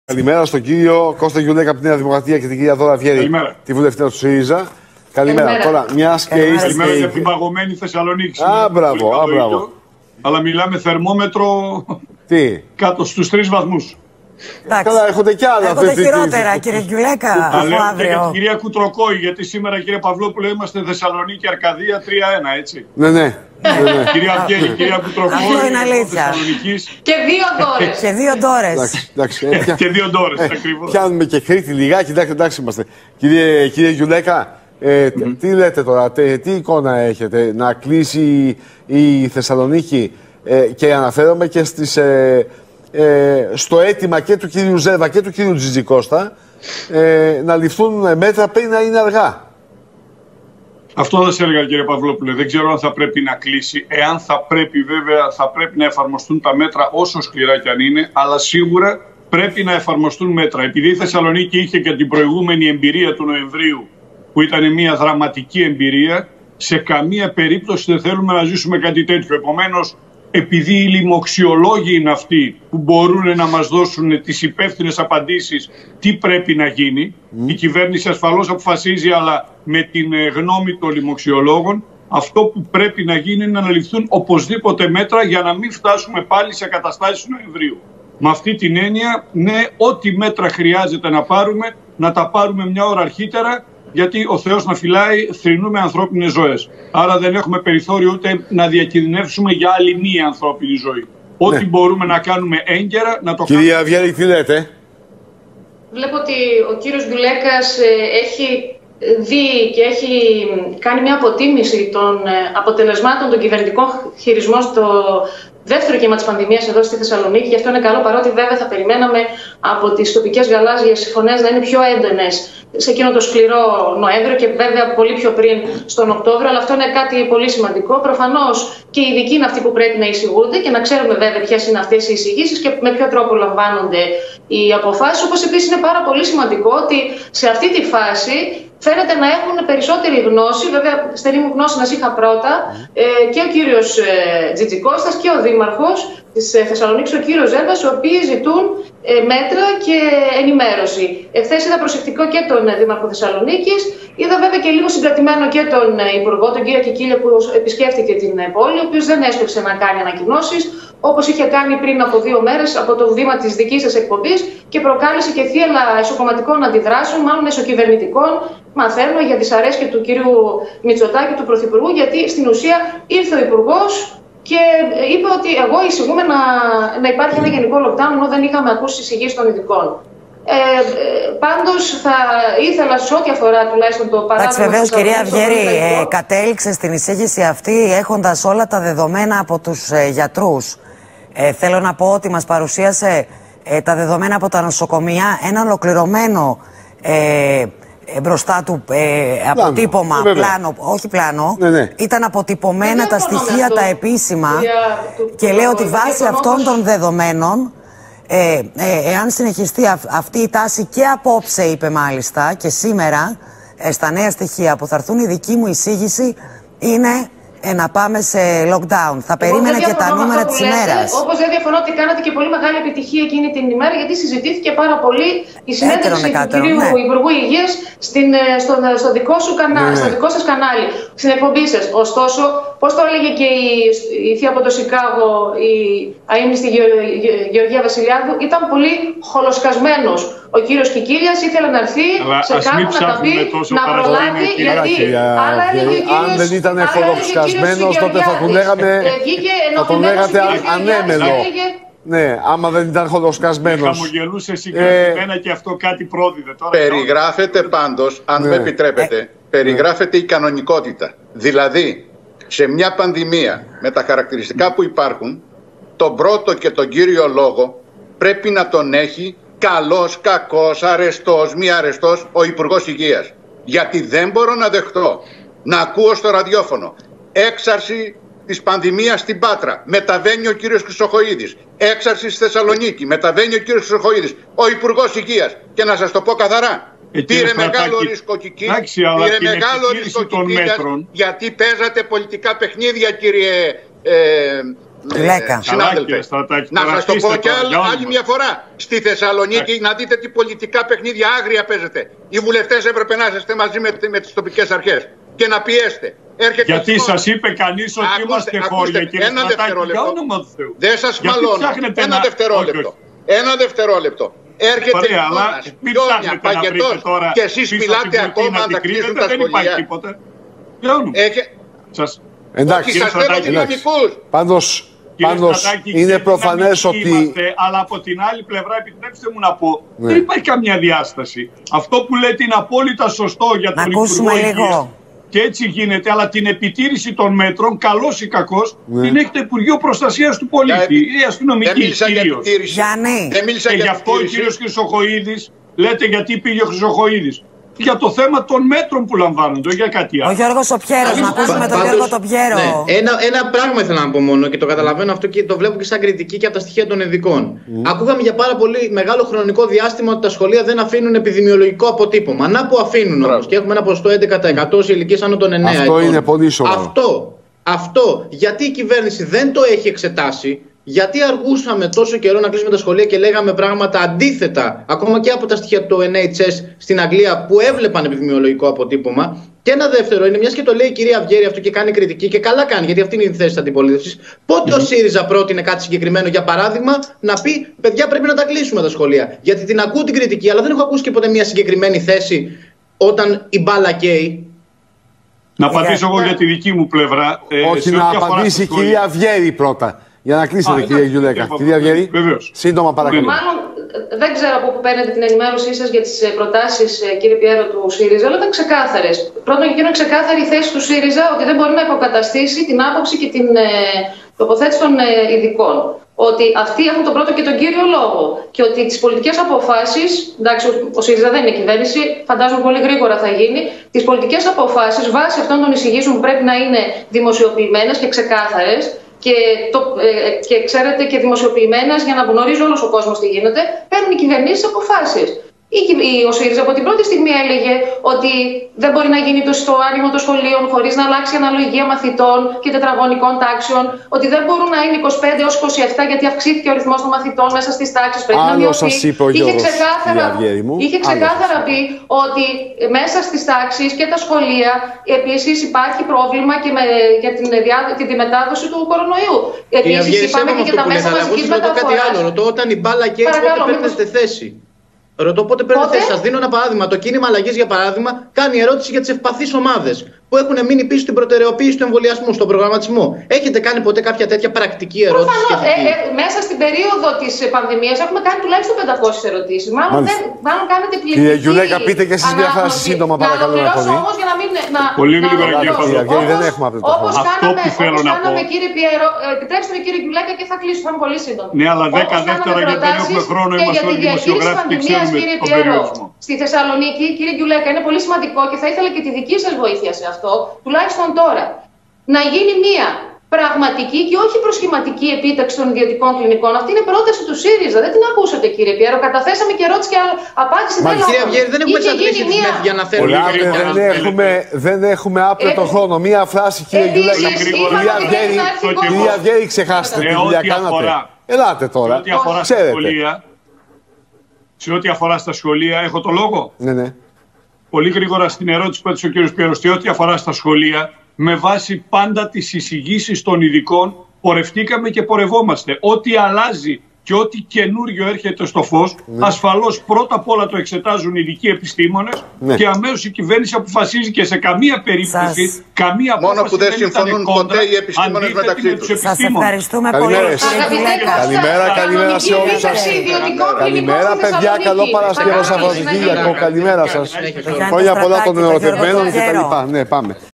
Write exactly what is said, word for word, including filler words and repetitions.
Καλημέρα στον κύριο Κώστα Γιουλέκα από τη Νέα Δημοκρατία και την κυρία Δώρα Βιέρη, τη βουλευτήνα του ΣΥΡΙΖΑ. Καλημέρα. Καλημέρα. Τώρα, μιας και είστε. Καλημέρα για την παγωμένη Θεσσαλονίκη. Α, μπράβο, α, μπράβο. Αλλά μιλάμε θερμόμετρο Τι? κάτω στους τρεις βαθμούς. Καλά, έχονται κι άλλα. Έχονται χειρότερα, κύριε Γιουλέκα. Και για την κυρία Κουτροκόη, γιατί σήμερα, κύριε Παυλόπουλο, είμαστε Θεσσαλονίκη Αρκαδία τρία ένα, έτσι. Ναι, ναι. Κυρία Βιέρη, κυρία Κουτροκόη. Αυτό είναι αλήθεια. Και δύο ντόρες. Και δύο ντόρες. Και δύο ντόρες, ακριβώς. Πιάνουμε και Κρήτη λιγάκι, εντάξει, εντάξει είμαστε. Κύριε, κύριε Γιουλέκα, ε, mm-hmm. τι λέτε τώρα, τε, τι εικόνα έχετε, να κλείσει η, η Θεσσαλονίκη ε, και αναφέρομαι και στις, ε, ε, στο αίτημα και του κύριου Ζέβα και του κύριου Τζιτζικώστα ε, να ληφθούν μέτρα πριν να είναι αργά. Αυτό θα σε έλεγα, κύριε Παυλόπουλε. Δεν ξέρω αν θα πρέπει να κλείσει. Εάν θα πρέπει, βέβαια, θα πρέπει να εφαρμοστούν τα μέτρα όσο σκληρά κι αν είναι, αλλά σίγουρα πρέπει να εφαρμοστούν μέτρα. Επειδή η Θεσσαλονίκη είχε και την προηγούμενη εμπειρία του Νοεμβρίου, που ήταν μια δραματική εμπειρία, σε καμία περίπτωση δεν θέλουμε να ζήσουμε κάτι τέτοιο. Επομένως, επειδή οι λοιμοξιολόγοι είναι αυτοί που μπορούν να μας δώσουν τις υπεύθυνες απαντήσεις τι πρέπει να γίνει, mm. η κυβέρνηση ασφαλώς αποφασίζει, αλλά με την γνώμη των λοιμοξιολόγων, αυτό που πρέπει να γίνει είναι να ληφθούν οπωσδήποτε μέτρα για να μην φτάσουμε πάλι σε καταστάσεις του Νοεμβρίου. Με αυτή την έννοια, ναι, ό,τι μέτρα χρειάζεται να πάρουμε, να τα πάρουμε μια ώρα αρχίτερα, γιατί ο Θεός να φυλάει, θρηνούμε ανθρώπινες ζωές. Άρα δεν έχουμε περιθώριο ούτε να διακινδυνεύσουμε για άλλη μία ανθρώπινη ζωή. Ναι. Ό,τι μπορούμε να κάνουμε έγκαιρα, να το Κυρία κάνουμε. Κυρία Βιέρη, τι λέτε? Βλέπω ότι ο κύριος Γιουλέκας έχει δει και έχει κάνει μια αποτίμηση των αποτελεσμάτων των κυβερνητικών χειρισμών στο δεύτερο κύμα της πανδημίας εδώ στη Θεσσαλονίκη. Γι' αυτό είναι καλό, παρότι βέβαια θα περιμέναμε από τις τοπικές γαλάζιες φωνές να είναι πιο έντονες σε εκείνο το σκληρό Νοέμβριο και βέβαια πολύ πιο πριν στον Οκτώβριο. Αλλά αυτό είναι κάτι πολύ σημαντικό. Προφανώς και οι ειδικοί είναι αυτοί που πρέπει να εισηγούνται και να ξέρουμε βέβαια ποιες είναι αυτές οι εισηγήσεις και με ποιο τρόπο λαμβάνονται οι αποφάσεις. Όπως επίσης είναι πάρα πολύ σημαντικό ότι σε αυτή τη φάση φαίνεται να έχουν περισσότερη γνώση, βέβαια στενή μου γνώση να είχα πρώτα, ε, και ο κύριος ε, Τζιτζικώστας και ο Δήμαρχος της ε, Θεσσαλονίκης, ο κύριος Ζέβας, οι οποίοι ζητούν ε, μέτρα και ενημέρωση. Εχθές είδα προσεκτικό και τον ε, Δήμαρχο Θεσσαλονίκης, είδα βέβαια και λίγο συγκρατημένο και τον ε, Υπουργό, τον κύριο Κικίλια, που επισκέφτηκε την ε, πόλη, ο οποίος δεν έσπευσε να κάνει ανακοινώσεις, όπως είχε κάνει πριν από δύο μέρες από το βήμα της δικής σας εκπομπής και προκάλεσε και θύελλα εσωκομματικών αντιδράσεων, μάλλον εσωκυβερνητικών. Μαθαίνω για δυσαρέσκεια του κύριου Μητσοτάκη, του Πρωθυπουργού, γιατί στην ουσία ήρθε ο Υπουργός και είπε ότι εγώ εισηγούμε να, να υπάρχει ένα γενικό lockdown, ενώ δεν είχαμε ακούσει εισηγήσεις των ειδικών. Ε, πάντως θα ήθελα σε ό,τι αφορά τουλάχιστον το παράδειγμα... Εντάξει, βεβαίως, κυρία Βιέρη, ε, κατέληξε στην εισήγηση αυτή έχοντας όλα τα δεδομένα από τους ε, γιατρούς. Ε, θέλω να πω ότι μας παρουσίασε ε, τα δεδομένα από τα νοσοκομεία, ένα ολοκληρωμένο ε, ε, μπροστά του ε, αποτύπωμα, πλάνο, πλάνο, όχι πλάνο, ναι, ναι. ήταν αποτυπωμένα τα στοιχεία, αυτό, τα επίσημα του, και λέω ότι βάσει αυτών των δεδομένων, ε, ε, εάν συνεχιστεί αυ, αυτή η τάση και απόψε, είπε μάλιστα, και σήμερα, ε, στα νέα στοιχεία που θα έρθουν, η δική μου εισήγηση είναι Ε, να πάμε σε lockdown. Θα περίμενα και τα νούμερα της ημέρας. Όπως δεν διαφωνώ ότι κάνατε και πολύ μεγάλη επιτυχία εκείνη την ημέρα, γιατί συζητήθηκε πάρα πολύ η συνέντευξη του κυρίου ναι. Υπουργού Υγείας στην, στο, στο, δικό σου κανά, ναι. στο δικό σας κανάλι, στην εκπομπή σας. Ωστόσο, πώς το έλεγε και η, η θεία από το Σικάγο, η αείμνηστη Γεωργία Βασιλιάδου, ήταν πολύ χολοσκασμένος. Ο κύριος Κικίλιας ήθελε να έρθει αλλά σε κάπου να τα πει, να προλάβει, γιατί άλλα έλεγε ο κύριος... Αν δεν ήταν χολοσκασμένος, τότε θα τον λέγαμε, θα τον λέγατε ανέμελο. Ναι, άμα δεν ήταν χολοσκασμένος. Χαμογελούσε συγκεκριμένα ε... και αυτό κάτι πρόδιδε. Τώρα περιγράφεται πάντως, αν ναι. με επιτρέπετε, ε... περιγράφεται η κανονικότητα. Δηλαδή, σε μια πανδημία με τα χαρακτηριστικά που υπάρχουν, τον πρώτο και τον κύριο λόγο πρέπει να τον έχει καλός, κακός, αρεστός, μη αρεστός ο Υπουργός Υγείας. Γιατί δεν μπορώ να δεχτώ να ακούω στο ραδιόφωνο έξαρση της πανδημίας στην Πάτρα, μεταβαίνει ο κύριος Χρυσοχοΐδης. Έξαρση στη Θεσσαλονίκη, μεταβαίνει ο κύριος Χρυσοχοΐδης, ο Υπουργός Υγείας. Και να σας το πω καθαρά, ε, πήρε μεγάλο ρίσκο Κικίλια, πήρε μεγάλο ρίσκο Κικίλια, γιατί παίζατε πολιτικά παιχνίδια, κύριε ε, Λέκα. Συνάδελφε, να σας το πω και άλλη, άλλη μια φορά. Στη Θεσσαλονίκη να δείτε τι πολιτικά παιχνίδια άγρια παίζετε. Οι βουλευτές έπρεπε να είστε μαζί με, με τις τοπικές αρχές και να πιέσετε. Έρχεται γιατί σας είπε κανείς ότι είμαστε χώρια, κύριε ένα Στρατάκη, δευτερόλεπτο. Θεού. Δεν σας μαλώνω. Ένα να... δευτερόλεπτο. Όχι, όχι. Ένα δευτερόλεπτο. Έρχεται Ωραία, αλλά πιόνια, παγετός και εσείς μιλάτε ακόμα αν θα κλείσουν τα σχολεία. Έχε... Σας... Εντάξει, όχι, σας λέω δυναμικούς. Πάντως, πάντως Στρατάκη, είναι προφανές ότι... Είμαστε, αλλά από την άλλη πλευρά, επιτρέψτε μου να πω, ναι. δεν υπάρχει καμιά διάσταση. Αυτό που λέτε είναι απόλυτα σωστό για τον Υπουργό Υγείας. Και έτσι γίνεται, αλλά την επιτήρηση των μέτρων, καλός ή κακός, ναι. την έχει το Υπουργείο Προστασίας του Πολίτη, η αστυνομική κυρίως. Και γι' αυτό ο κύριος Χρυσοχοΐδης, λέτε γιατί πήγε ο Χρυσοχοΐδης. Για το θέμα των μέτρων που λαμβάνονται, για κάτι άλλο. Ο Γιώργος ο Πιέρος, να ακούσουμε τον Γιώργο τον Πιέρο. Ναι. Ένα, ένα πράγμα ήθελα να πω μόνο και το καταλαβαίνω αυτό και το βλέπω και σαν κριτική και από τα στοιχεία των ειδικών. Mm. Ακούγαμε για πάρα πολύ μεγάλο χρονικό διάστημα ότι τα σχολεία δεν αφήνουν επιδημιολογικό αποτύπωμα. Να που αφήνουν όμως και έχουμε ένα ποσοστό έντεκα τοις εκατό σε ηλικίες άνω των εννέα αυτό ετών. Είναι πολύ σοβαρό. Αυτό, αυτό γιατί η κυβέρνηση δεν το έχει εξετάσει. Γιατί αργούσαμε τόσο καιρό να κλείσουμε τα σχολεία και λέγαμε πράγματα αντίθετα, ακόμα και από τα στοιχεία του Εν Έιτς Ες στην Αγγλία που έβλεπαν επιδημιολογικό αποτύπωμα. Και ένα δεύτερο είναι, μιας και το λέει η κυρία Αυγέρη αυτό και κάνει κριτική, και καλά κάνει, γιατί αυτή είναι η θέση της αντιπολίτευσης. Πότε mm-hmm. ο ΣΥΡΙΖΑ πρότεινε κάτι συγκεκριμένο, για παράδειγμα, να πει παιδιά πρέπει να τα κλείσουμε τα σχολεία. Γιατί την ακούω την κριτική, αλλά δεν έχω ακούσει και ποτέ μια συγκεκριμένη θέση όταν η μπάλα καίει. Να απαντήσω εγώ για τη δική μου πλευρά. Όχι, να απαντήσει η κυρία Αυγέρη πρώτα. Για να κλείσετε, κυρία Γιουλέκα. Κυρία Αυγέρη, σύντομα παρακαλώ. Μάλλον δεν ξέρω από πού παίρνετε την ενημέρωσή σας για τις προτάσεις, κύριε Πιέρο, του ΣΥΡΙΖΑ, αλλά ήταν ξεκάθαρες. Πρώτον, και είναι ξεκάθαρη η θέση του ΣΥΡΙΖΑ ότι δεν μπορεί να υποκαταστήσει την άποψη και την ε, τοποθέτηση των ε, ειδικών. Ότι αυτοί έχουν τον πρώτο και τον κύριο λόγο. Και ότι τις πολιτικές αποφάσεις, εντάξει, ο ΣΥΡΙΖΑ δεν είναι κυβέρνηση, φαντάζομαι πολύ γρήγορα θα γίνει, τις πολιτικές αποφάσεις βάσει αυτών των εισηγήσεων που πρέπει να είναι δημοσιοποιημένες και ξεκάθαρες. Και, το, ε, και ξέρετε και δημοσιοποιημένες για να γνωρίζει όλος ο κόσμος τι γίνεται, παίρνουν οι κυβερνήσεις αποφάσεις. Η, η, ο ΣΥΡΙΖΑ από την πρώτη στιγμή έλεγε ότι δεν μπορεί να γίνει το, το άνοιγμα των σχολείων χωρίς να αλλάξει η αναλογία μαθητών και τετραγωνικών τάξεων, ότι δεν μπορούν να είναι είκοσι πέντε έως είκοσι επτά γιατί αυξήθηκε ο ρυθμός των μαθητών μέσα στις τάξεις. Πρέπει Άλλο να μειωθεί. Είχε ξεκάθαρα, είχε ξεκάθαρα πει ότι μέσα στις τάξεις και τα σχολεία επίσης υπάρχει πρόβλημα και με, για την, την, την μετάδοση του κορονοϊού. Επίσης είπαμε και για τα μέσα μαζικής μεταφοράς. Όταν η μπάλα καίει, πότε παίρνετε θέση. Ρωτώ πότε παίρνετε θέση. Σας δίνω ένα παράδειγμα. Το κίνημα αλλαγής, για παράδειγμα, κάνει ερώτηση για τις ευπαθείς ομάδες που έχουν μείνει πίσω στην προτεραιοποίηση του εμβολιασμού, στον προγραμματισμό. Έχετε κάνει ποτέ κάποια τέτοια πρακτική ερώτηση? Ε, ε, μέσα στην περίοδο της πανδημίας έχουμε κάνει τουλάχιστον πεντακόσιες ερωτήσεις. Μάλλον, δεν, μάλλον κάνετε πληθυντική. Κύριε Γιουλέκα, πείτε και εσείς μια φράση σύντομα, παρακαλώ. Να ολοκληρώσω όμως για να μην. Να, πολύ γρήγορα, κύριε Παπαδόπουλο. Δεν έχουμε αυτό το όπως κάναμε, όπως κάναμε, κύριε Πιέρο, επιτρέψτε με, κύριε Γιουλέκα, και θα κλείσω. Θα είμαι πολύ σύντομο. Ναι, αλλά δέκα δεύτερα γιατί δεν έχουμε χρόνο. Είμαστε όλοι δημοσιογράφοι και ξέρουμε τον περιορισμό. Στη Θεσσαλονίκη, κύριε Γιουλέκα, είναι πολύ σημαντικό και θα ήθελα και τη δική σας βοήθεια σε αυτό, τουλάχιστον τώρα, να γίνει μία πραγματική και όχι προσχηματική επίταξη των ιδιωτικών κλινικών. Αυτή είναι πρόταση του ΣΥΡΙΖΑ. Δεν την ακούσατε, κύριε Πιέρο. Καταθέσαμε και ερώτηση και απάντηση. Μα κύριε Αυγέρη, δεν έχουμε εξαντλήσει τις μέθη για να θέλουμε. Δεν έχουμε, δεν έχουμε άπλετο ε, χρόνο. Μία φράση, κύριε Γιουλέκα. Κύριε Αυγέρη, ξεχάστε τι δουλειά κάνατε. Ελάτε τώρα. Ξέρετε. Σε ό,τι αφορά στα σχολεία, έχω το λόγο. Ναι, ναι. Πολύ γρήγορα στην ερώτηση που έθεσε ο κ. Πιέρος, σε ό,τι αφορά στα σχολεία, με βάση πάντα τις εισηγήσεις των ειδικών, πορευτήκαμε και πορευόμαστε. Ό,τι αλλάζει και ό,τι καινούριο έρχεται στο φως, ναι. ασφαλώς πρώτα απ' όλα το εξετάζουν οι ειδικοί επιστήμονες ναι. και αμέσως η κυβέρνηση αποφασίζει και σε καμία περίπτωση, σας... καμία απόφαση μόνο που δεν συμφωνούν ποτέ οι επιστήμονες μεταξύ τους. Σας ευχαριστούμε πολύ. Καλημέρα, καλημέρα σε όλους σας. Καλημέρα, παιδιά, καλό Παρασκευό Σαββατοκύριακο. Καλημέρα σας. Χρόνια πολλά των ερωτευμένων κτλ. Ναι, πάμε.